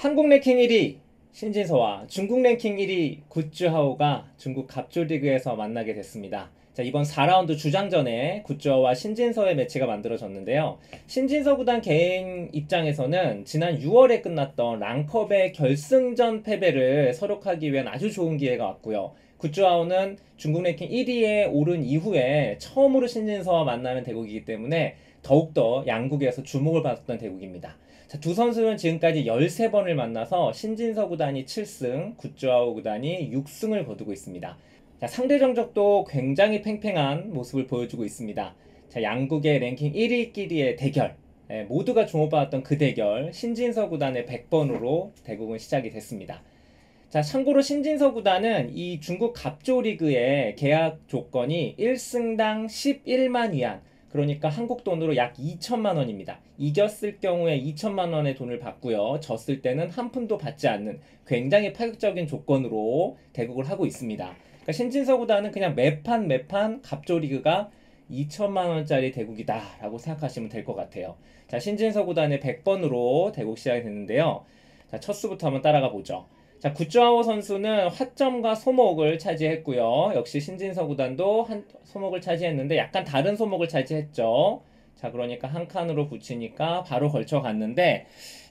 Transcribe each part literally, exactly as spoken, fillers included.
한국 랭킹 일 위 신진서와 중국 랭킹 일 위 굿즈하오가 중국 갑조 리그에서 만나게 됐습니다. 자, 이번 사 라운드 주장전에 굿즈하오와 신진서의 매치가 만들어졌는데요. 신진서 구단 개인 입장에서는 지난 유월에 끝났던 랑컵의 결승전 패배를 서력하기 위한 아주 좋은 기회가 왔고요. 굿즈하오는 중국 랭킹 일 위에 오른 이후에 처음으로 신진서와 만나는 대국이기 때문에 더욱더 양국에서 주목을 받았던 대국입니다. 자, 두 선수는 지금까지 열세 번을 만나서 신진서 구단이 칠 승, 굿즈하오 구단이 육 승을 거두고 있습니다. 자, 상대 정적도 굉장히 팽팽한 모습을 보여주고 있습니다. 자, 양국의 랭킹 일 위끼리의 대결, 예, 모두가 주목받았던 그 대결, 신진서 구단의 백 번으로 대국은 시작이 됐습니다. 자, 참고로 신진서 구단은 이 중국 갑조 리그의 계약 조건이 일 승당 십일만 위안, 그러니까 한국 돈으로 약 이천만 원입니다. 이겼을 경우에 이천만 원의 돈을 받고요. 졌을 때는 한 푼도 받지 않는 굉장히 파격적인 조건으로 대국을 하고 있습니다. 그러니까 신진서 구단은 그냥 매판 매판 갑조 리그가 이천만 원짜리 대국이다 라고 생각하시면 될 것 같아요. 자, 신진서 구단의 백 번으로 대국 시작이 됐는데요. 자, 첫 수부터 한번 따라가 보죠. 자, 굿즈하오 선수는 화점과 소목을 차지했고요. 역시 신진서 구단도 한 소목을 차지했는데 약간 다른 소목을 차지했죠. 자, 그러니까 한 칸으로 붙이니까 바로 걸쳐 갔는데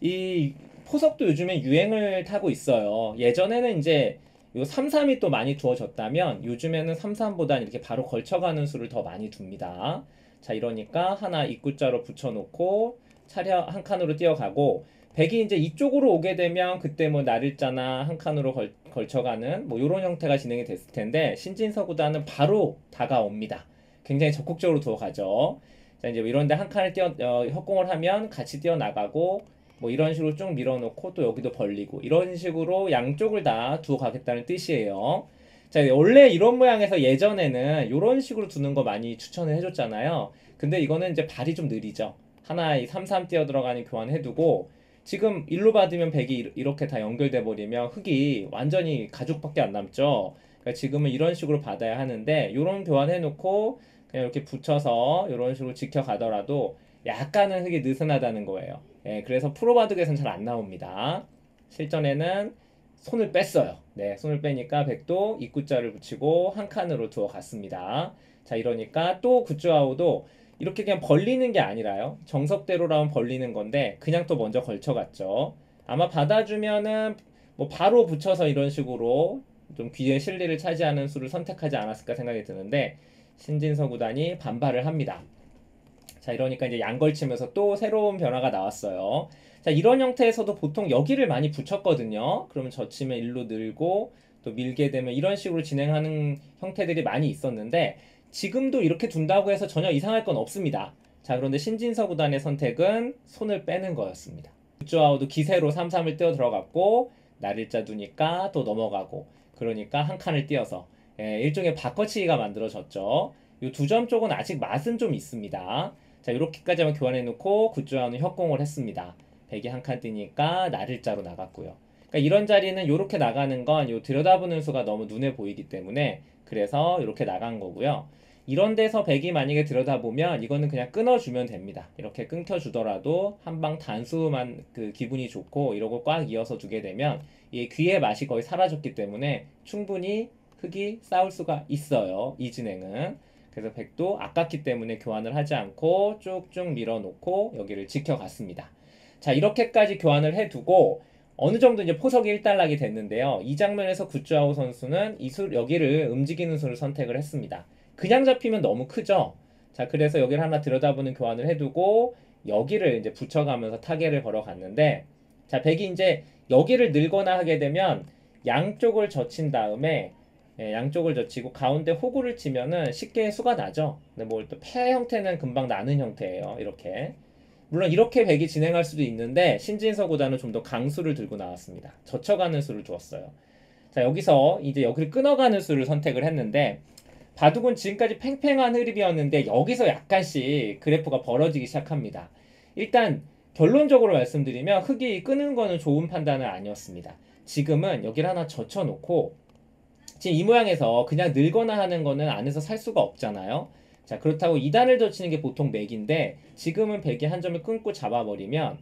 이 포석도 요즘에 유행을 타고 있어요. 예전에는 이제 요 삼, 삼이 또 많이 두어졌다면 요즘에는 삼, 삼보다는 이렇게 바로 걸쳐가는 수를 더 많이 둡니다. 자, 이러니까 하나 입구자로 붙여놓고 차례 한 칸으로 뛰어가고 백이 이제 이쪽으로 오게 되면 그때 뭐 나를자나 한 칸으로 걸, 걸쳐가는 뭐 이런 형태가 진행이 됐을 텐데 신진서 구단은 바로 다가옵니다. 굉장히 적극적으로 두어가죠. 자, 이제 이런데 한 칸을 뛰어 어, 협공을 하면 같이 뛰어나가고 뭐 이런 식으로 쭉 밀어놓고 또 여기도 벌리고 이런 식으로 양쪽을 다 두어 가겠다는 뜻이에요. 자, 원래 이런 모양에서 예전에는 이런 식으로 두는 거 많이 추천을 해줬잖아요. 근데 이거는 이제 발이 좀 느리죠. 하나 이 삼, 삼 뛰어 들어가는 교환해두고 지금 일로 받으면 백이 이렇게 다 연결돼 버리면 흙이 완전히 가죽밖에 안 남죠. 그러니까 지금은 이런 식으로 받아야 하는데 이런 교환해 놓고 그냥 이렇게 붙여서 이런 식으로 지켜가더라도 약간은 흙이 느슨하다는 거예요. 예, 그래서 프로바둑에서는 잘 안 나옵니다. 실전에는 손을 뺐어요. 네, 손을 빼니까 백도 입구자를 붙이고 한 칸으로 두어 갔습니다. 자, 이러니까 또 굿즈아우도 이렇게 그냥 벌리는 게 아니라요. 정석대로라면 벌리는 건데 그냥 또 먼저 걸쳐갔죠. 아마 받아주면은 뭐 바로 붙여서 이런 식으로 좀 귀의 실리를 차지하는 수를 선택하지 않았을까 생각이 드는데 신진서 구단이 반발을 합니다. 자, 이러니까 이제 양걸치면서 또 새로운 변화가 나왔어요. 자, 이런 형태에서도 보통 여기를 많이 붙였거든요. 그러면 젖히면 일로 늘고 또 밀게 되면 이런 식으로 진행하는 형태들이 많이 있었는데 지금도 이렇게 둔다고 해서 전혀 이상할 건 없습니다. 자, 그런데 신진서 구단의 선택은 손을 빼는 거였습니다. 굿즈아우도 기세로 삼, 삼을 뛰어 들어갔고 날일자 두니까 또 넘어가고 그러니까 한 칸을 띄어서 예, 일종의 바꿔치기가 만들어졌죠. 이 두 점 쪽은 아직 맛은 좀 있습니다. 자, 이렇게까지 하면 교환해 놓고 굿즈아우는 협공을 했습니다. 백이 한 칸 뜨니까 날일자로 나갔고요. 그러니까 이런 자리는 이렇게 나가는 건 요 들여다보는 수가 너무 눈에 보이기 때문에 그래서 이렇게 나간 거고요. 이런 데서 백이 만약에 들여다보면 이거는 그냥 끊어주면 됩니다. 이렇게 끊겨주더라도 한방 단수만 그 기분이 좋고 이러고 꽉 이어서 두게 되면 이 귀의 맛이 거의 사라졌기 때문에 충분히 흙이 싸울 수가 있어요. 이 진행은. 그래서 백도 아깝기 때문에 교환을 하지 않고 쭉쭉 밀어놓고 여기를 지켜갔습니다. 자, 이렇게까지 교환을 해두고 어느 정도 이제 포석이 일단락이 됐는데요. 이 장면에서 굿즈아오 선수는 이 수, 여기를 움직이는 수를 선택을 했습니다. 그냥 잡히면 너무 크죠. 자, 그래서 여기를 하나 들여다보는 교환을 해두고 여기를 이제 붙여가면서 타겟을 걸어갔는데 자, 백이 이제 여기를 늘거나 하게 되면 양쪽을 젖힌 다음에 예, 양쪽을 젖히고 가운데 호구를 치면은 쉽게 수가 나죠. 근데 뭐 또 패 형태는 금방 나는 형태예요. 이렇게. 물론 이렇게 백이 진행할 수도 있는데 신진서 구단은 좀 더 강수를 들고 나왔습니다. 젖혀가는 수를 두었어요. 자, 여기서 이제 여기를 끊어가는 수를 선택을 했는데 바둑은 지금까지 팽팽한 흐름이었는데 여기서 약간씩 그래프가 벌어지기 시작합니다. 일단 결론적으로 말씀드리면 흙이 끄는 거는 좋은 판단은 아니었습니다. 지금은 여기를 하나 젖혀놓고 지금 이 모양에서 그냥 늘거나 하는 거는 안에서 살 수가 없잖아요. 자, 그렇다고 이 단을 젖히는 게 보통 맥인데 지금은 백이 한 점을 끊고 잡아버리면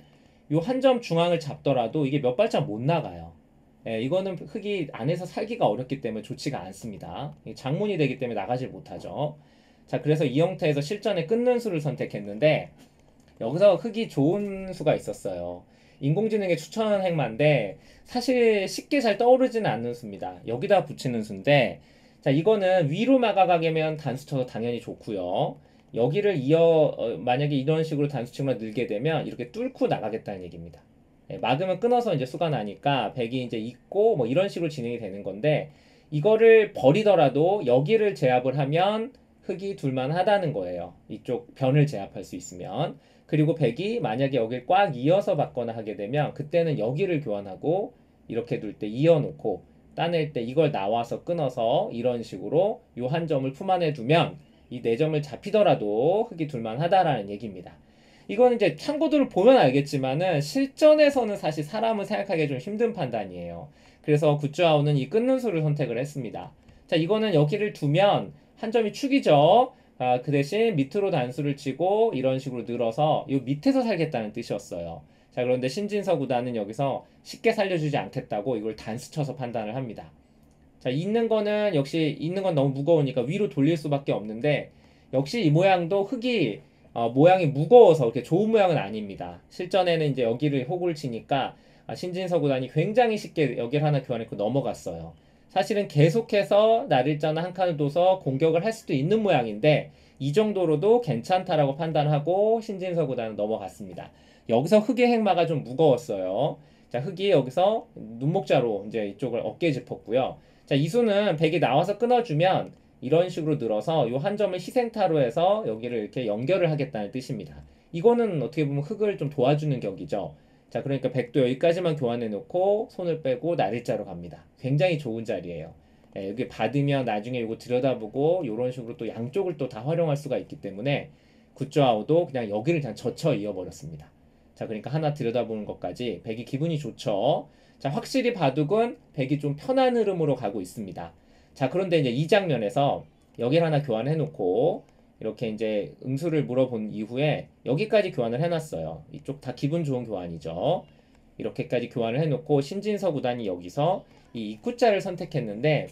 요 한 점 중앙을 잡더라도 이게 몇 발짝 못 나가요. 예, 이거는 흙이 안에서 살기가 어렵기 때문에 좋지가 않습니다. 장문이 되기 때문에 나가질 못하죠. 자, 그래서 이 형태에서 실전에 끊는 수를 선택했는데 여기서 흙이 좋은 수가 있었어요. 인공지능의 추천 행마인데 사실 쉽게 잘 떠오르지는 않는 수입니다. 여기다 붙이는 수인데 자, 이거는 위로 막아가면 단수 쳐서 당연히 좋고요. 여기를 이어 어, 만약에 이런 식으로 단수 치기만 늘게 되면 이렇게 뚫고 나가겠다는 얘기입니다. 예, 막으면 끊어서 이제 수가 나니까 백이 이제 있고 뭐 이런 식으로 진행이 되는 건데 이거를 버리더라도 여기를 제압을 하면 흙이 둘만하다는 거예요. 이쪽 변을 제압할 수 있으면. 그리고 백이 만약에 여기를 꽉 이어서 받거나 하게 되면 그때는 여기를 교환하고 이렇게 둘 때 이어놓고 따낼 때 이걸 나와서 끊어서 이런 식으로 요 한 점을 품 안에 두면 이 네 점을 잡히더라도 흙이 둘만하다라는 얘기입니다. 이거는 이제 참고들을 보면 알겠지만은 실전에서는 사실 사람은 생각하기 좀 힘든 판단이에요. 그래서 굿즈아웃은 이 끊는 수를 선택을 했습니다. 자, 이거는 여기를 두면 한 점이 축이죠. 아, 그 대신 밑으로 단수를 치고 이런 식으로 늘어서 이 밑에서 살겠다는 뜻이었어요. 자, 그런데 신진서 구단은 여기서 쉽게 살려주지 않겠다고 이걸 단수 쳐서 판단을 합니다. 자, 있는 거는 역시 있는 건 너무 무거우니까 위로 돌릴 수밖에 없는데 역시 이 모양도 흙이 어, 모양이 무거워서 그렇게 좋은 모양은 아닙니다. 실전에는 이제 여기를 호구를 치니까 아, 신진서 구단이 굉장히 쉽게 여기를 하나 교환했고 넘어갔어요. 사실은 계속해서 날일자나 한 칸을 둬서 공격을 할 수도 있는 모양인데 이 정도로도 괜찮다라고 판단하고 신진서 구단은 넘어갔습니다. 여기서 흙의 행마가 좀 무거웠어요. 자, 흙이 여기서 눈목자로 이제 이쪽을 어깨에 짚었고요. 자, 이 수는 백이 나와서 끊어주면 이런 식으로 늘어서 이 한 점을 희생타로 해서 여기를 이렇게 연결을 하겠다는 뜻입니다. 이거는 어떻게 보면 흙을 좀 도와주는 격이죠. 자, 그러니까 백도 여기까지만 교환해 놓고 손을 빼고 날일자로 갑니다. 굉장히 좋은 자리예요. 예, 여기 받으면 나중에 이거 들여다보고 이런 식으로 또 양쪽을 또 다 활용할 수가 있기 때문에 굿즈아웃도 그냥 여기를 그냥 젖혀 이어버렸습니다. 자, 그러니까 하나 들여다보는 것까지 백이 기분이 좋죠. 자, 확실히 바둑은 백이 좀 편한 흐름으로 가고 있습니다. 자, 그런데 이제 이 장면에서 여기를 하나 교환해 놓고 이렇게 이제 응수를 물어본 이후에 여기까지 교환을 해놨어요. 이쪽 다 기분 좋은 교환이죠. 이렇게까지 교환을 해놓고 신진서 구단이 여기서 이 입구자를 선택했는데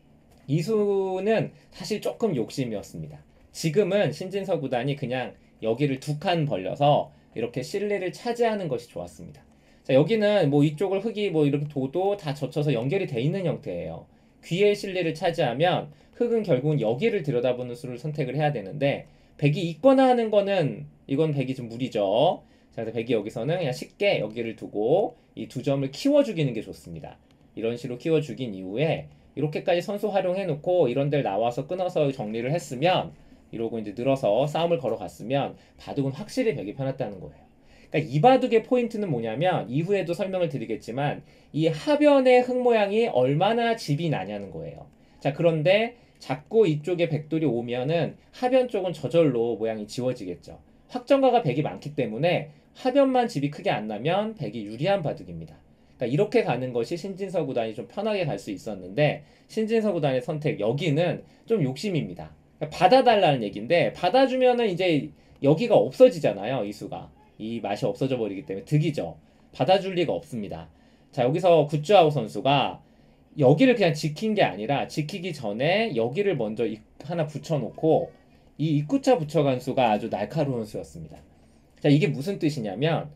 이수는 사실 조금 욕심이었습니다. 지금은 신진서 구단이 그냥 여기를 두 칸 벌려서 이렇게 실내를 차지하는 것이 좋았습니다. 자, 여기는 뭐 이쪽을 흙이 뭐 이렇게 둬도 다 젖혀서 연결이 돼 있는 형태예요. 귀의 실내를 차지하면 흙은 결국은 여기를 들여다보는 수를 선택을 해야 되는데 백이 있거나 하는 거는 이건 백이 좀 무리죠. 자, 그래서 백이 여기서는 그냥 쉽게 여기를 두고 이 두 점을 키워 죽이는 게 좋습니다. 이런 식으로 키워 죽인 이후에 이렇게까지 선수 활용해 놓고 이런 데를 나와서 끊어서 정리를 했으면 이러고 이제 늘어서 싸움을 걸어갔으면 바둑은 확실히 백이 편했다는 거예요. 그러니까 이 바둑의 포인트는 뭐냐면 이후에도 설명을 드리겠지만 이 하변의 흙 모양이 얼마나 집이 나냐는 거예요. 자, 그런데 자꾸 이쪽에 백돌이 오면은 하변 쪽은 저절로 모양이 지워지겠죠. 확정가가 백이 많기 때문에 하변만 집이 크게 안 나면 백이 유리한 바둑입니다. 그러니까 이렇게 가는 것이 신진서 구단이 좀 편하게 갈 수 있었는데 신진서 구단의 선택 여기는 좀 욕심입니다. 그러니까 받아달라는 얘기인데 받아주면은 이제 여기가 없어지잖아요. 이 수가. 이 맛이 없어져 버리기 때문에 득이죠. 받아줄 리가 없습니다. 자, 여기서 굿즈아웃 선수가 여기를 그냥 지킨 게 아니라 지키기 전에 여기를 먼저 하나 붙여놓고 이 입구차 붙여간 수가 아주 날카로운 수였습니다. 자, 이게 무슨 뜻이냐면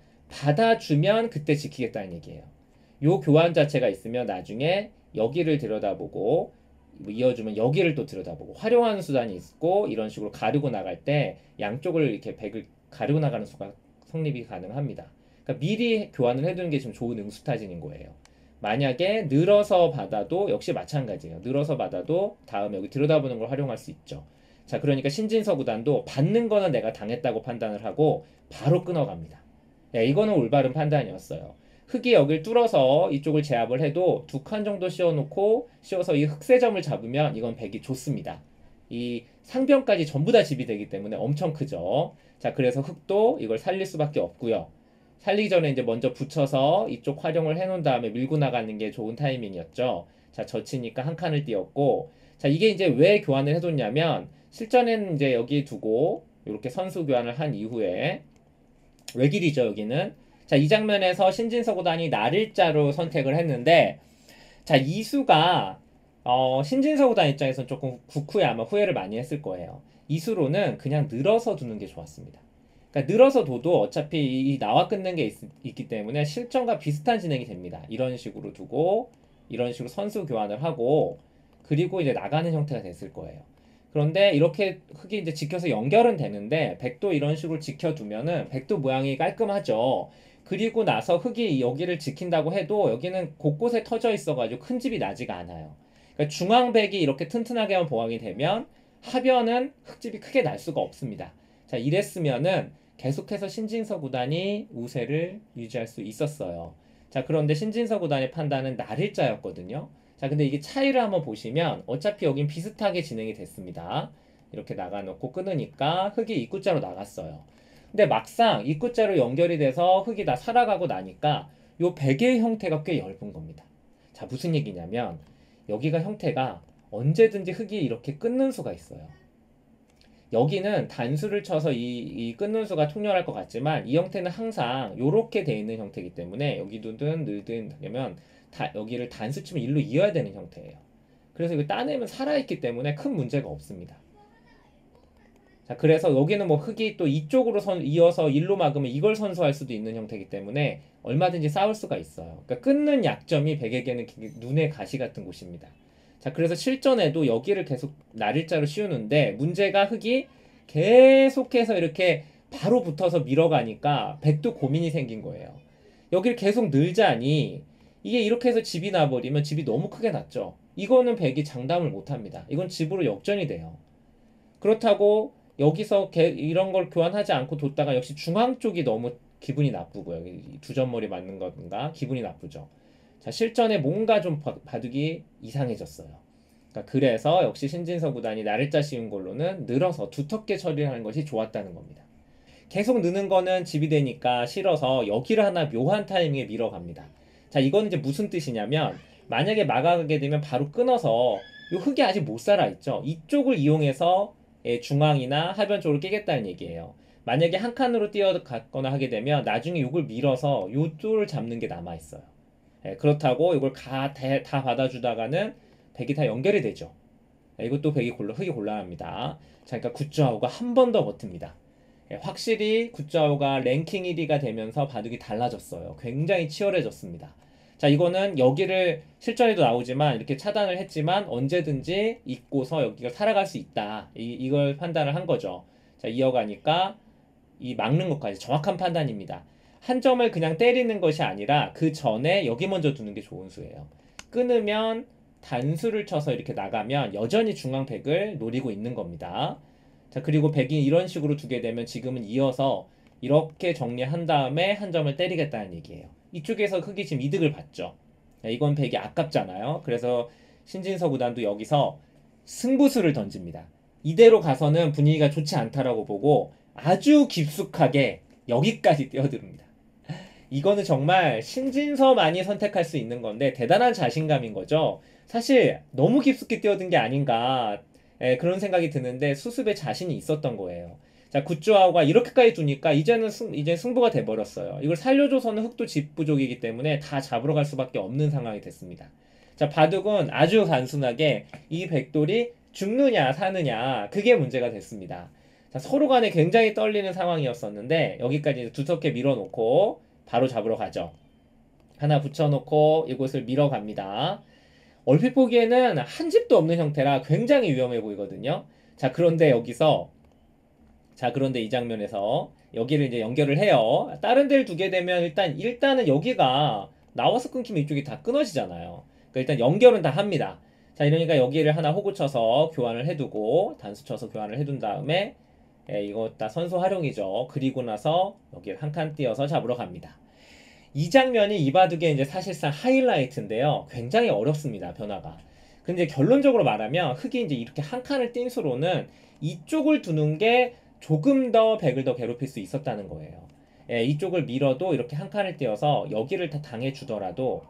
받아주면 그때 지키겠다는 얘기예요. 요 교환 자체가 있으면 나중에 여기를 들여다보고 뭐 이어주면 여기를 또 들여다보고 활용하는 수단이 있고 이런 식으로 가르고 나갈 때 양쪽을 이렇게 백을 가르고 나가는 수가 성립이 가능합니다. 그러니까 미리 교환을 해두는 게 좀 좋은 응수타진인 거예요. 만약에 늘어서 받아도 역시 마찬가지예요. 늘어서 받아도 다음에 여기 들여다보는 걸 활용할 수 있죠. 자, 그러니까 신진서 구단도 받는 거는 내가 당했다고 판단을 하고 바로 끊어갑니다. 네, 이거는 올바른 판단이었어요. 흙이 여기를 뚫어서 이쪽을 제압을 해도 두 칸 정도 씌워놓고 씌워서 이 흑세점을 잡으면 이건 백이 좋습니다. 이 상변까지 전부 다 집이 되기 때문에 엄청 크죠. 자, 그래서 흙도 이걸 살릴 수밖에 없고요. 살리기 전에 이제 먼저 붙여서 이쪽 활용을 해놓은 다음에 밀고 나가는 게 좋은 타이밍이었죠. 자, 젖히니까 한 칸을 띄웠고, 자, 이게 이제 왜 교환을 해뒀냐면 실전에는 이제 여기 두고 이렇게 선수 교환을 한 이후에 외길이죠. 여기는 자, 이 장면에서 신진서 구단이 날일자로 선택을 했는데, 자, 이 수가 어, 신진서 구단 입장에서는 조금 국후에 아마 후회를 많이 했을 거예요. 이 수로는 그냥 늘어서 두는 게 좋았습니다. 그러니까 늘어서 둬도 어차피 이 나와 끊는 게 있, 기 때문에 실전과 비슷한 진행이 됩니다. 이런 식으로 두고 이런 식으로 선수 교환을 하고 그리고 이제 나가는 형태가 됐을 거예요. 그런데 이렇게 흙이 이제 지켜서 연결은 되는데 백도 이런 식으로 지켜두면은 백도 모양이 깔끔하죠. 그리고 나서 흙이 여기를 지킨다고 해도 여기는 곳곳에 터져 있어가지고 큰 집이 나지가 않아요. 그러니까 중앙백이 이렇게 튼튼하게만 보강이 되면 하변은 흙집이 크게 날 수가 없습니다. 자, 이랬으면은 계속해서 신진서 구단이 우세를 유지할 수 있었어요. 자, 그런데 신진서 구단의 판단은 날일자였거든요. 자, 근데 이게 차이를 한번 보시면 어차피 여긴 비슷하게 진행이 됐습니다. 이렇게 나가놓고 끊으니까 흙이 입구자로 나갔어요. 근데 막상 입구자로 연결이 돼서 흙이 다 살아가고 나니까 요 베개의 형태가 꽤 얇은 겁니다. 자, 무슨 얘기냐면 여기가 형태가 언제든지 흙이 이렇게 끊는 수가 있어요. 여기는 단수를 쳐서 이, 이 끊는 수가 통렬할 것 같지만 이 형태는 항상 이렇게 돼 있는 형태이기 때문에 여기든 늘든 되면 다, 여기를 단수 치면 일로 이어야 되는 형태예요. 그래서 이거 따내면 살아있기 때문에 큰 문제가 없습니다. 자, 그래서 여기는 뭐 흙이 또 이쪽으로 선, 이어서 일로 막으면 이걸 선수할 수도 있는 형태이기 때문에 얼마든지 싸울 수가 있어요. 그러니까 끊는 약점이 백에게는 눈의 가시 같은 곳입니다. 자, 그래서 실전에도 여기를 계속 날일자로 씌우는데 문제가 흙이 계속해서 이렇게 바로 붙어서 밀어가니까 백도 고민이 생긴 거예요. 여기를 계속 늘자니 이게 이렇게 해서 집이 나버리면 집이 너무 크게 났죠. 이거는 백이 장담을 못합니다. 이건 집으로 역전이 돼요. 그렇다고 여기서 이런 걸 교환하지 않고 뒀다가 역시 중앙 쪽이 너무 기분이 나쁘고요. 두 점머리 맞는 건가 기분이 나쁘죠. 자, 실전에 뭔가 좀 바둑이 이상해졌어요. 그러니까 그래서 역시 신진서 구단이 날일자 씌운 걸로는 늘어서 두텁게 처리하는 것이 좋았다는 겁니다. 계속 느는 거는 집이 되니까 싫어서 여기를 하나 묘한 타이밍에 밀어갑니다. 자, 이건 이제 무슨 뜻이냐면 만약에 막아가게 되면 바로 끊어서 이 흙이 아직 못 살아있죠. 이쪽을 이용해서 중앙이나 하변 쪽을 깨겠다는 얘기예요. 만약에 한 칸으로 뛰어갔거나 하게 되면 나중에 이걸 밀어서 요쪽을 잡는 게 남아있어요. 예, 그렇다고 이걸 다, 다, 다 받아주다가는 백이 다 연결이 되죠. 예, 이것도 백이 곤란, 흙이 곤란합니다. 자, 그러니까 굿즈하우가 한 번 더 버팁니다. 예, 확실히 굿즈하우가 랭킹 일 위가 되면서 바둑이 달라졌어요. 굉장히 치열해졌습니다. 자, 이거는 여기를 실전에도 나오지만 이렇게 차단을 했지만 언제든지 잊고서 여기가 살아갈 수 있다. 이, 이걸 판단을 한 거죠. 자, 이어가니까 이 막는 것까지 정확한 판단입니다. 한 점을 그냥 때리는 것이 아니라 그 전에 여기 먼저 두는 게 좋은 수예요. 끊으면 단수를 쳐서 이렇게 나가면 여전히 중앙 백을 노리고 있는 겁니다. 자, 그리고 백이 이런 식으로 두게 되면 지금은 이어서 이렇게 정리한 다음에 한 점을 때리겠다는 얘기예요. 이쪽에서 흙이 지금 이득을 봤죠. 이건 백이 아깝잖아요. 그래서 신진서 구단도 여기서 승부수를 던집니다. 이대로 가서는 분위기가 좋지 않다라고 보고 아주 깊숙하게 여기까지 뛰어듭니다. 이거는 정말 신진서만이 선택할 수 있는 건데 대단한 자신감인 거죠. 사실 너무 깊숙이 뛰어든 게 아닌가 예, 그런 생각이 드는데 수습에 자신이 있었던 거예요. 자, 굿즈하우가 이렇게까지 두니까 이제는 승, 이제 승부가 돼버렸어요. 이걸 살려줘서는 흙도 집 부족이기 때문에 다 잡으러 갈 수밖에 없는 상황이 됐습니다. 자, 바둑은 아주 단순하게 이 백돌이 죽느냐 사느냐 그게 문제가 됐습니다. 자, 서로 간에 굉장히 떨리는 상황이었었는데 여기까지 두텁게 밀어놓고 바로 잡으러 가죠. 하나 붙여놓고 이곳을 밀어갑니다. 얼핏 보기에는 한 집도 없는 형태라 굉장히 위험해 보이거든요. 자, 그런데 여기서 자, 그런데 이 장면에서 여기를 이제 연결을 해요. 다른 데를 두게 되면 일단 일단은 여기가 나와서 끊기면 이쪽이 다 끊어지잖아요. 그러니까 일단 연결은 다 합니다. 자, 이러니까 여기를 하나 호구 쳐서 교환을 해두고 단수 쳐서 교환을 해둔 다음에 예, 이거 다 선수 활용이죠. 그리고 나서 여기를 한 칸 띄어서 잡으러 갑니다. 이 장면이 이 바둑의 이제 사실상 하이라이트인데요. 굉장히 어렵습니다. 변화가. 근데 결론적으로 말하면 흙이 이제 이렇게 한 칸을 띈 수로는 이쪽을 두는 게 조금 더 백을 더 괴롭힐 수 있었다는 거예요. 예, 이쪽을 밀어도 이렇게 한 칸을 띄어서 여기를 다 당해주더라도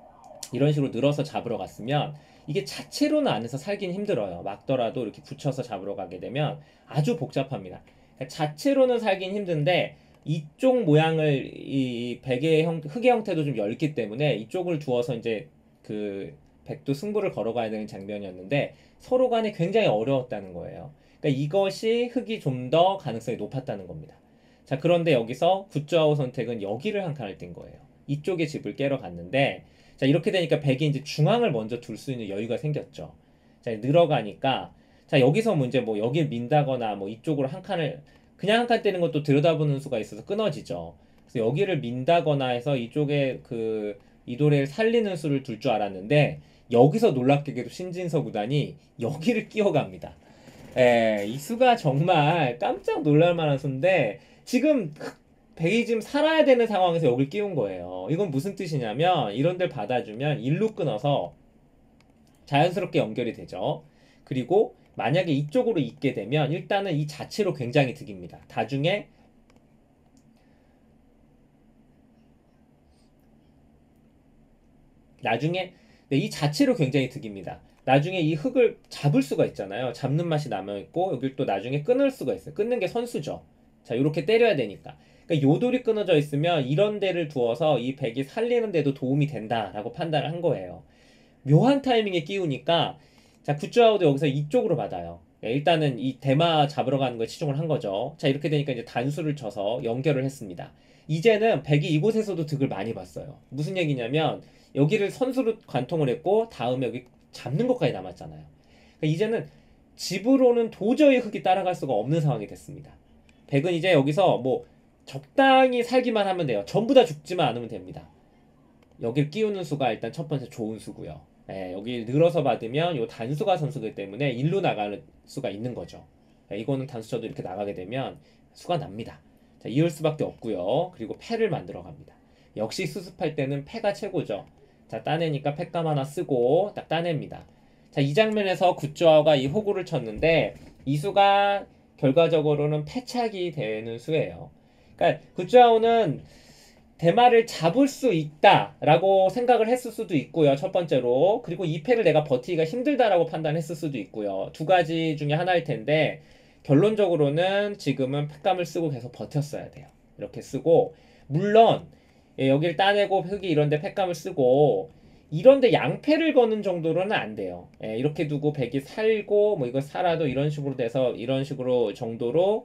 이런 식으로 늘어서 잡으러 갔으면 이게 자체로는 안에서 살긴 힘들어요. 막더라도 이렇게 붙여서 잡으러 가게 되면 아주 복잡합니다. 자체로는 살긴 힘든데 이쪽 모양을 이 백의 형, 흙의 형태도 좀 얇기 때문에 이쪽을 두어서 이제 그 백도 승부를 걸어가야 되는 장면이었는데 서로 간에 굉장히 어려웠다는 거예요. 그러니까 이것이 흙이 좀 더 가능성이 높았다는 겁니다. 자, 그런데 여기서 굿즈아웃 선택은 여기를 한 칸을 띈 거예요. 이쪽에 집을 깨러 갔는데, 자, 이렇게 되니까 백이 이제 중앙을 먼저 둘 수 있는 여유가 생겼죠. 자, 늘어가니까, 자, 여기서 문제 뭐 여길 민다거나 뭐 이쪽으로 한 칸을 그냥 한 칸 떼는 것도 들여다보는 수가 있어서 끊어지죠. 그래서 여기를 민다거나 해서 이쪽에 그 이도래를 살리는 수를 둘 줄 알았는데, 여기서 놀랍게도 신진서 구단이 여기를 끼워갑니다. 예, 이 수가 정말 깜짝 놀랄 만한 수인데 지금 백이 지금 살아야 되는 상황에서 여길 끼운 거예요. 이건 무슨 뜻이냐면 이런 데를 받아주면 일로 끊어서 자연스럽게 연결이 되죠. 그리고 만약에 이쪽으로 있게 되면 일단은 이 자체로 굉장히 득입니다. 나중에 나중에 네, 이 자체로 굉장히 득입니다. 나중에 이 흙을 잡을 수가 있잖아요. 잡는 맛이 남아있고 여길 또 나중에 끊을 수가 있어요. 끊는 게 선수죠. 자, 이렇게 때려야 되니까. 그러니까 요돌이 끊어져 있으면 이런 데를 두어서 이 백이 살리는 데도 도움이 된다라고 판단을 한 거예요. 묘한 타이밍에 끼우니까 자, 굿즈아웃도 여기서 이쪽으로 받아요. 예, 일단은 이 대마 잡으러 가는 거에 치중을 한 거죠. 자, 이렇게 되니까 이제 단수를 쳐서 연결을 했습니다. 이제는 백이 이곳에서도 득을 많이 봤어요. 무슨 얘기냐면 여기를 선수로 관통을 했고 다음에 여기 잡는 것까지 남았잖아요. 그러니까 이제는 집으로는 도저히 흙이 따라갈 수가 없는 상황이 됐습니다. 백은 이제 여기서 뭐 적당히 살기만 하면 돼요. 전부 다 죽지만 않으면 됩니다. 여기를 끼우는 수가 일단 첫 번째 좋은 수고요. 예, 여기 늘어서 받으면 요 단수가 선수기 때문에 일로 나가는 수가 있는 거죠. 예, 이거는 단수 쳐도 이렇게 나가게 되면 수가 납니다. 자, 이을 수밖에 없고요. 그리고 패를 만들어 갑니다. 역시 수습할 때는 패가 최고죠. 자, 따내니까 패감 하나 쓰고 딱 따냅니다. 자, 이 장면에서 굿즈아웃가 이 호구를 쳤는데 이 수가 결과적으로는 패착이 되는 수예요. 그러니까 굿즈아웃은 대마를 잡을 수 있다라고 생각을 했을 수도 있고요. 첫 번째로. 그리고 이 패를 내가 버티기가 힘들다라고 판단했을 수도 있고요. 두 가지 중에 하나일 텐데 결론적으로는 지금은 패감을 쓰고 계속 버텼어야 돼요. 이렇게 쓰고 물론 예, 여기를 따내고 흙이 이런데 패감을 쓰고 이런데 양패를 거는 정도로는 안 돼요. 예, 이렇게 두고 백이 살고 뭐 이거 살아도 이런 식으로 돼서 이런 식으로 정도로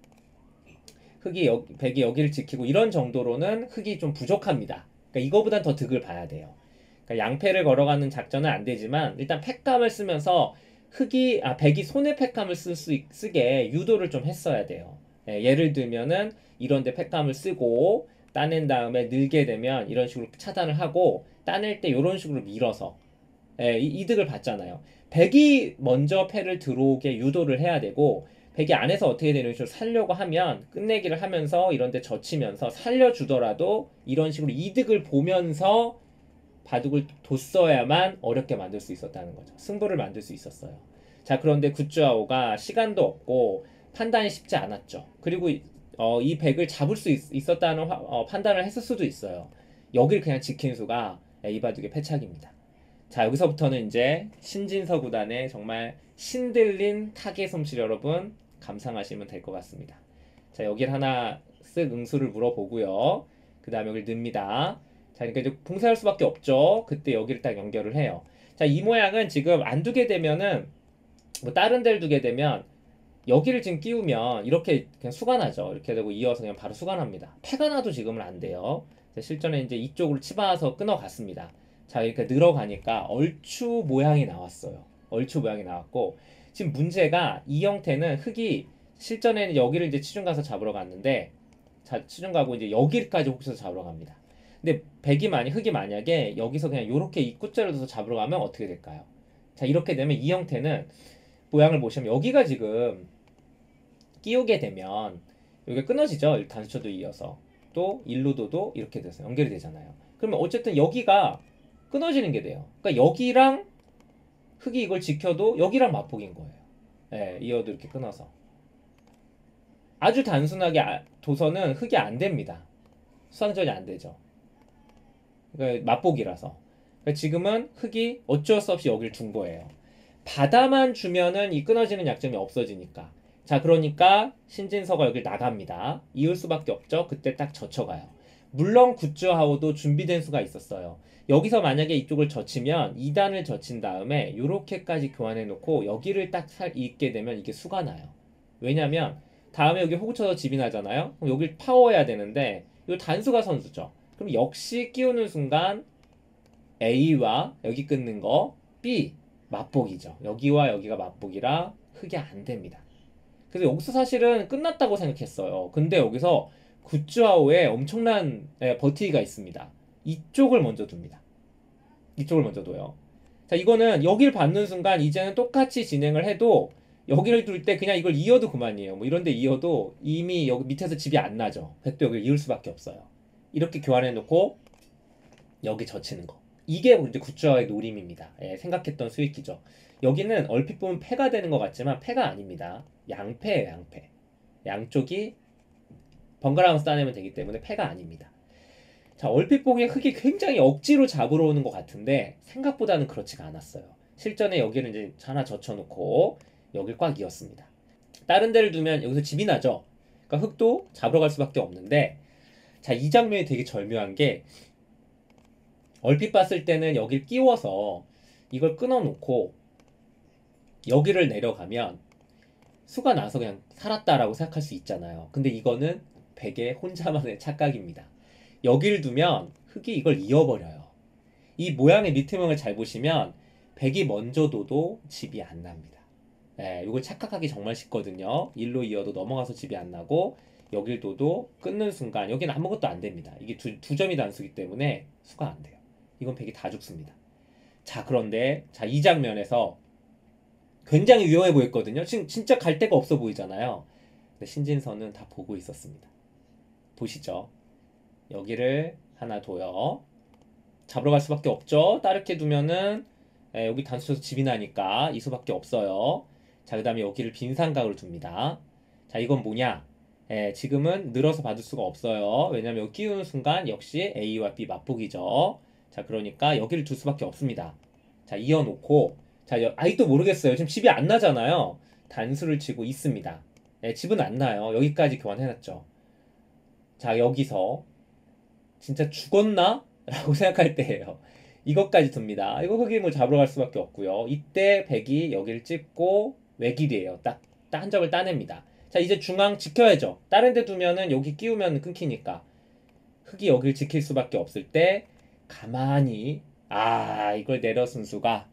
흙이 여, 백이 여기를 지키고 이런 정도로는 흙이 좀 부족합니다. 그러니까 이거보단 더 득을 봐야 돼요. 그러니까 양패를 걸어가는 작전은 안 되지만 일단 패감을 쓰면서 흙이 아 백이 손에 패감을 쓸 수 쓰게 유도를 좀 했어야 돼요. 예, 예를 들면은 이런데 패감을 쓰고 따낸 다음에 늘게 되면 이런 식으로 차단을 하고 따낼 때 이런 식으로 밀어서 예, 이, 이득을 봤잖아요. 백이 먼저 패를 들어오게 유도를 해야 되고 백이 안에서 어떻게 되는 식으로 살려고 하면 끝내기를 하면서 이런데 젖히면서 살려주더라도 이런 식으로 이득을 보면서 바둑을 뒀어야만 어렵게 만들 수 있었다는 거죠. 승부를 만들 수 있었어요. 자, 그런데 굿즈아오가 시간도 없고 판단이 쉽지 않았죠. 그리고 이, 어, 이 백을 잡을 수 있, 었다는 어, 판단을 했을 수도 있어요. 여길 그냥 지킨 수가 이 바둑의 패착입니다. 자, 여기서부터는 이제 신진서 구단의 정말 신들린 타겟 솜씨 여러분 감상하시면 될 것 같습니다. 자, 여기를 하나 쓱 응수를 물어보고요. 그 다음에 여기를 넣습니다. 자, 그러니까 이제 봉쇄할 수밖에 없죠. 그때 여기를 딱 연결을 해요. 자, 이 모양은 지금 안 두게 되면은 뭐 다른 데를 두게 되면 여기를 지금 끼우면 이렇게 그냥 수간하죠. 이렇게 되고 이어서 그냥 바로 수간합니다. 패가 나도 지금은 안 돼요. 자, 실전에 이제 이쪽으로 치봐서 끊어갔습니다. 자, 이렇게 늘어가니까 얼추 모양이 나왔어요. 얼추 모양이 나왔고 지금 문제가 이 형태는 흙이 실전에는 여기를 이제 치중 가서 잡으러 갔는데 자, 치중 가고 이제 여기까지 혹시서 잡으러 갑니다. 근데 백이 만약 흙이 만약에 여기서 그냥 이렇게 입구자를 둬서 잡으러 가면 어떻게 될까요? 자, 이렇게 되면 이 형태는 모양을 보시면 여기가 지금 끼우게 되면 여기가 끊어지죠. 단수초도 이어서 또 일루도도 이렇게 돼서 연결이 되잖아요. 그러면 어쨌든 여기가 끊어지는 게 돼요. 그러니까 여기랑 흙이 이걸 지켜도 여기랑 맞복인 거예요. 예, 이어도 이렇게 끊어서 아주 단순하게 도서는 흙이 안 됩니다. 수상전이 안 되죠. 그러니까 맞복이라서. 그러니까 지금은 흙이 어쩔 수 없이 여기를 둔 거예요. 바다만 주면은 이 끊어지는 약점이 없어지니까. 자, 그러니까 신진서가 여길 나갑니다. 이을 수밖에 없죠. 그때 딱 젖혀가요. 물론 굿즈하우도 준비된 수가 있었어요. 여기서 만약에 이쪽을 젖히면 이 단을 젖힌 다음에 요렇게까지 교환해 놓고 여기를 딱 살, 잇게 되면 이게 수가 나요. 왜냐면 다음에 여기 호구 쳐서 집이 나잖아요. 그럼 여길 파워해야 되는데 이 단수가 선수죠. 그럼 역시 끼우는 순간 A와 여기 끊는 거 B 맞복이죠. 여기와 여기가 맞복이라 흑이 안 됩니다. 그래서 여기서 사실은 끝났다고 생각했어요. 근데 여기서 굿즈하우에 엄청난 예, 버티기가 있습니다. 이쪽을 먼저 둡니다. 이쪽을 먼저 둬요. 자, 이거는 여길 받는 순간 이제는 똑같이 진행을 해도 여기를 둘 때 그냥 이걸 이어도 그만이에요. 뭐 이런데 이어도 이미 여기 밑에서 집이 안 나죠. 백도 여기를 이을 수밖에 없어요. 이렇게 교환해 놓고 여기 젖히는 거. 이게 이제 굿즈와의 노림입니다. 예, 생각했던 수익기죠. 여기는 얼핏 보면 패가 되는 것 같지만 패가 아닙니다. 양패예요, 양패. 양쪽이 번갈아가면서 따내면 되기 때문에 패가 아닙니다. 자, 얼핏 보기에 흑이 굉장히 억지로 잡으러 오는 것 같은데 생각보다는 그렇지가 않았어요. 실전에 여기를 이제 하나 젖혀놓고 여길 꽉 이었습니다. 다른 데를 두면 여기서 집이 나죠. 그러니까 흑도 잡으러 갈 수밖에 없는데, 자, 이 장면이 되게 절묘한 게 얼핏 봤을 때는 여길 끼워서 이걸 끊어놓고 여기를 내려가면 수가 나서 그냥 살았다라고 생각할 수 있잖아요. 근데 이거는 백의 혼자만의 착각입니다. 여기를 두면 흑이 이걸 이어버려요. 이 모양의 리트명을 잘 보시면 백이 먼저 둬도 집이 안 납니다. 예, 이걸 착각하기 정말 쉽거든요. 일로 이어도 넘어가서 집이 안 나고 여길 둬도 끊는 순간 여기는 아무것도 안 됩니다. 이게 두, 두 점이 단수기 때문에 수가 안 돼요. 이건 백이 다 죽습니다. 자, 그런데 자, 이 장면에서 굉장히 위험해 보였거든요. 지금 진짜 갈 데가 없어 보이잖아요. 근데 신진서는 다 보고 있었습니다. 보시죠. 여기를 하나 둬요. 잡으러 갈 수밖에 없죠. 따르게 두면은 에, 여기 단수 쳐서 집이 나니까 이 수밖에 없어요. 자, 그 다음에 여기를 빈삼각으로 둡니다. 자, 이건 뭐냐? 에, 지금은 늘어서 받을 수가 없어요. 왜냐면 여기 끼우는 순간 역시 A와 B 맞복이죠. 자, 그러니까 여기를 둘 수밖에 없습니다. 자, 이어놓고 자, 여, 아직도 모르겠어요. 지금 집이 안 나잖아요. 단수를 치고 있습니다. 예, 집은 안 나요. 여기까지 교환해놨죠. 자, 여기서 진짜 죽었나? 라고 생각할 때예요. 이것까지 듭니다. 이거 흑임을 잡으러 갈 수밖에 없고요. 이때 백이 여기를 찍고 외길이에요. 딱, 딱 한 점을 따냅니다. 자, 이제 중앙 지켜야죠. 다른 데 두면은 여기 끼우면 끊기니까 흑이 여기를 지킬 수밖에 없을 때 가만히 아, 이걸 내려쓴 수가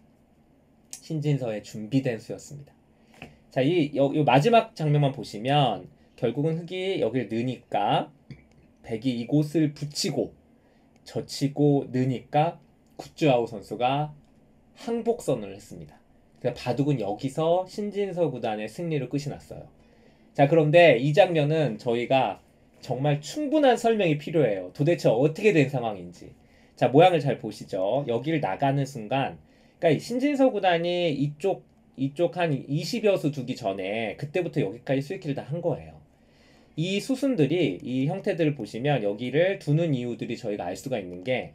신진서의 준비된 수였습니다. 자, 이, 여, 이 마지막 장면만 보시면 결국은 흑이 여기를 넣으니까 백이 이곳을 붙이고 젖히고 넣으니까 굿즈아우 선수가 항복선언을 했습니다. 그러니까 바둑은 여기서 신진서 구단의 승리로 끝이 났어요. 자, 그런데 이 장면은 저희가 정말 충분한 설명이 필요해요. 도대체 어떻게 된 상황인지. 자, 모양을 잘 보시죠. 여기를 나가는 순간 그러니까 신진서 구단이 이쪽 이쪽 한 이십여 수 두기 전에 그때부터 여기까지 수익기를 다 한 거예요. 이 수순들이 이 형태들을 보시면 여기를 두는 이유들이 저희가 알 수가 있는 게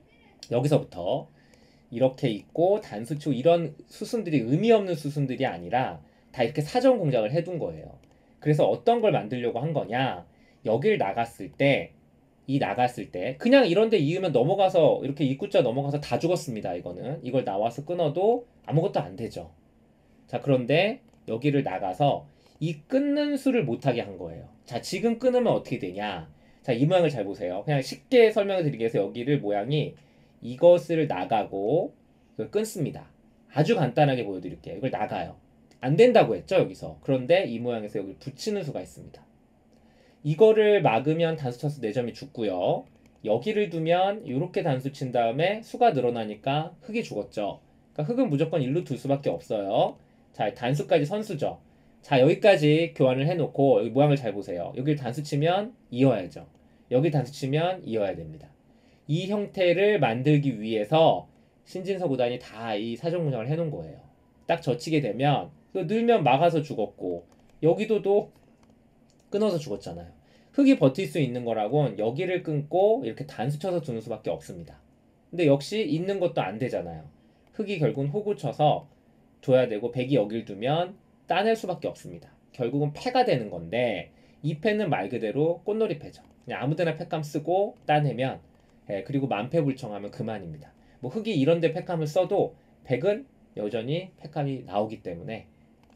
여기서부터 이렇게 있고 단수치고 이런 수순들이 의미 없는 수순들이 아니라 다 이렇게 사전 공작을 해둔 거예요. 그래서 어떤 걸 만들려고 한 거냐, 여길 나갔을 때 이 나갔을 때 그냥 이런데 이으면 넘어가서 이렇게 입구자 넘어가서 다 죽었습니다. 이거는 이걸 나와서 끊어도 아무것도 안 되죠. 자, 그런데 여기를 나가서 이 끊는 수를 못하게 한 거예요. 자, 지금 끊으면 어떻게 되냐. 자, 이 모양을 잘 보세요. 그냥 쉽게 설명을 드리기 위해서 여기를 모양이 이것을 나가고 이걸 끊습니다. 아주 간단하게 보여드릴게요. 이걸 나가요. 안 된다고 했죠, 여기서. 그런데 이 모양에서 여기 붙이는 수가 있습니다. 이거를 막으면 단수 쳐서 네 점이 죽고요. 여기를 두면 이렇게 단수 친 다음에 수가 늘어나니까 흑이 죽었죠. 그러니까 흑은 무조건 일로 둘 수밖에 없어요. 자, 단수까지 선수죠. 자, 여기까지 교환을 해놓고 여기 모양을 잘 보세요. 여기를 단수 치면 이어야죠. 여기 단수 치면 이어야 됩니다. 이 형태를 만들기 위해서 신진서 구단이 다 이 사전 공작을 해놓은 거예요. 딱 젖히게 되면 늘면 막아서 죽었고 여기도도 끊어서 죽었잖아요. 흑이 버틸 수 있는 거라곤 여기를 끊고 이렇게 단수 쳐서 두는 수밖에 없습니다. 근데 역시 있는 것도 안 되잖아요. 흑이 결국은 호구 쳐서 둬야 되고 백이 여길 두면 따낼 수밖에 없습니다. 결국은 패가 되는 건데 이 패는 말 그대로 꽃놀이 패죠. 그냥 아무데나 패감 쓰고 따내면 예, 그리고 만패불청하면 그만입니다. 뭐 흑이 이런데 패감을 써도 백은 여전히 패감이 나오기 때문에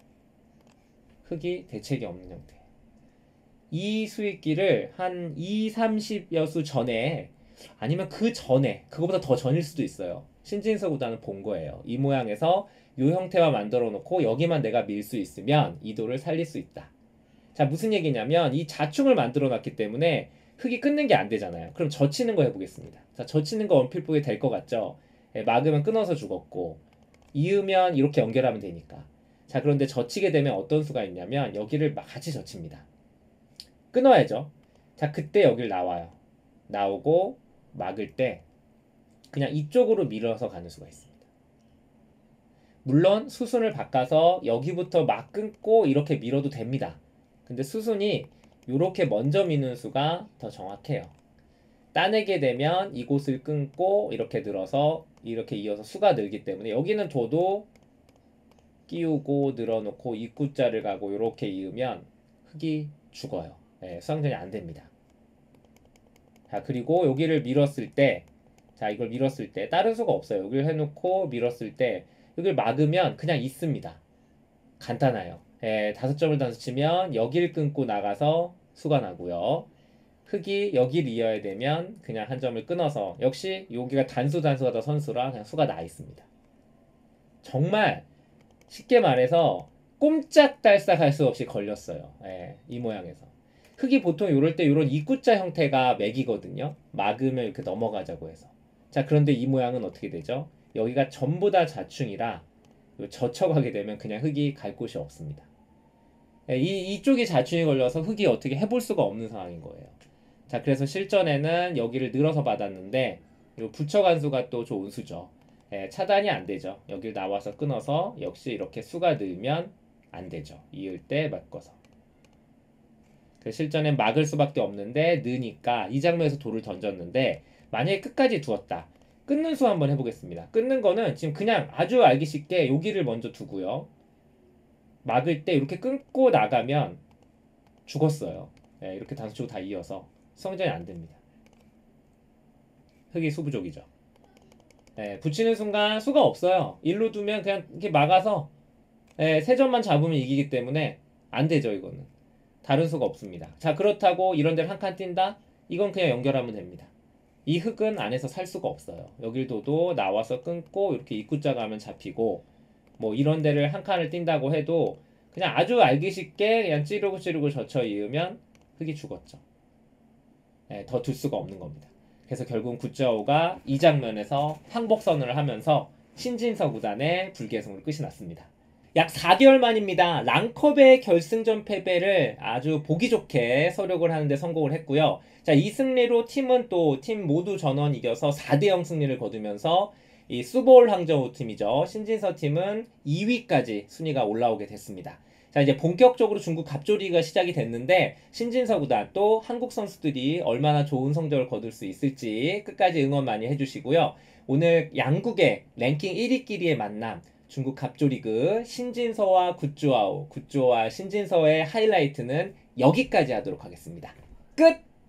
흑이 대책이 없는 형태. 이 수익기를 한 이, 삼십 여수 전에 아니면 그 전에 그거보다 더 전일 수도 있어요. 신진서 구단은 본 거예요. 이 모양에서 이 형태와 만들어 놓고 여기만 내가 밀 수 있으면 이도를 살릴 수 있다. 자, 무슨 얘기냐면 이 자충을 만들어 놨기 때문에 흑이 끊는 게 안 되잖아요. 그럼 젖히는 거 해보겠습니다. 자, 젖히는 거 원필보에 될 것 같죠? 예, 막으면 끊어서 죽었고 이으면 이렇게 연결하면 되니까. 자, 그런데 젖히게 되면 어떤 수가 있냐면 여기를 막 같이 젖힙니다. 끊어야죠. 자, 그때 여길 나와요. 나오고 막을 때 그냥 이쪽으로 밀어서 가는 수가 있습니다. 물론 수순을 바꿔서 여기부터 막 끊고 이렇게 밀어도 됩니다. 근데 수순이 이렇게 먼저 미는 수가 더 정확해요. 따내게 되면 이곳을 끊고 이렇게 늘어서 이렇게 이어서 수가 늘기 때문에 여기는 둬도 끼우고 늘어놓고 입구자를 가고 이렇게 이으면 흑이 죽어요. 네, 수상전이 안 됩니다. 자, 그리고 여기를 밀었을 때, 자, 이걸 밀었을 때 다른 수가 없어요. 여기를 해놓고 밀었을 때 여기를 막으면 그냥 있습니다. 간단해요. 예, 다섯 점을 단수 치면 여기를 끊고 나가서 수가 나고요. 흑이 여기를 이어야 되면 그냥 한 점을 끊어서 역시 여기가 단수 단수가 더 선수라 그냥 수가 나 있습니다. 정말 쉽게 말해서 꼼짝달싹 할 수 없이 걸렸어요. 예, 이 모양에서. 흑이 보통 이럴 때 이런 입구자 형태가 맥이거든요. 막으면 이렇게 넘어가자고 해서. 자, 그런데 이 모양은 어떻게 되죠? 여기가 전부 다 자충이라 젖혀가게 되면 그냥 흑이 갈 곳이 없습니다. 이, 이쪽이 자충이 걸려서 흑이 어떻게 해볼 수가 없는 상황인 거예요. 자, 그래서 실전에는 여기를 늘어서 받았는데 이 부처간 수가 또 좋은 수죠. 예, 차단이 안 되죠. 여기를 나와서 끊어서 역시 이렇게 수가 늘면 안 되죠. 이을 때 바꿔서. 그 실전엔 막을 수밖에 없는데 느니까 이 장면에서 돌을 던졌는데 만약에 끝까지 두었다. 끊는 수 한번 해보겠습니다. 끊는 거는 지금 그냥 아주 알기 쉽게 여기를 먼저 두고요. 막을 때 이렇게 끊고 나가면 죽었어요. 네, 이렇게 단수치고 다 이어서 성전이 안 됩니다. 흑이 수부족이죠. 네, 붙이는 순간 수가 없어요. 일로 두면 그냥 이렇게 막아서 네, 세 점만 잡으면 이기기 때문에 안 되죠. 이거는 다른 수가 없습니다. 자, 그렇다고 이런 데를 한 칸 띈다? 이건 그냥 연결하면 됩니다. 이 흑은 안에서 살 수가 없어요. 여길 둬도 나와서 끊고 이렇게 입구자가 하면 잡히고 뭐 이런 데를 한 칸을 띈다고 해도 그냥 아주 알기 쉽게 그냥 찌르고 찌르고 젖혀 이으면 흑이 죽었죠. 네, 더 둘 수가 없는 겁니다. 그래서 결국은 굿즈아오가 이 장면에서 항복선언을 하면서 신진서 구단의 불계승으로 끝이 났습니다. 약 사 개월 만입니다. 랑컵의 결승전 패배를 아주 보기 좋게 서력을 하는데 성공을 했고요. 자, 이 승리로 팀은 또 팀 모두 전원 이겨서 사 대 영 승리를 거두면서 이 수보올 항저우 팀이죠. 신진서 팀은 이 위까지 순위가 올라오게 됐습니다. 자, 이제 본격적으로 중국 갑조리가 시작이 됐는데 신진서 구단 또 한국 선수들이 얼마나 좋은 성적을 거둘 수 있을지 끝까지 응원 많이 해주시고요. 오늘 양국의 랭킹 일 위끼리의 만남 중국 갑조리그 신진서와 굿즈아오, 굿즈아오와 신진서의 하이라이트는 여기까지 하도록 하겠습니다. 끝!